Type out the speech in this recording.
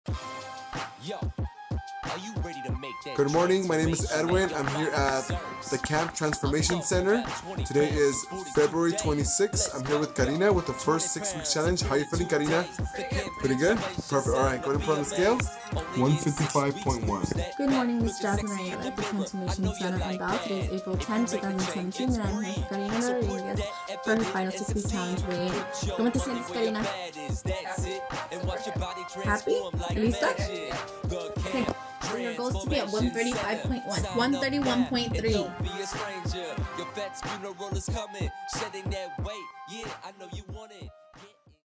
Good morning, my name is Edwin. I'm here at the Camp Transformation Center. Today is February 26th. I'm here with Karina with the first 6-week challenge. How are you feeling, Karina? Pretty good? Perfect. Alright, go ahead and put on the scale. 155.1. Good morning, Miss Jasmine Ayala at the Transformation Center in Bell. Today is April 10, 2017, and I'm here with Karina Rodriguez for her final 6-week challenge weight. ¿Cómo te sientes, Karina? Happy? ¿Lista? Okay. So your goal is to be at 135.1, 131.3.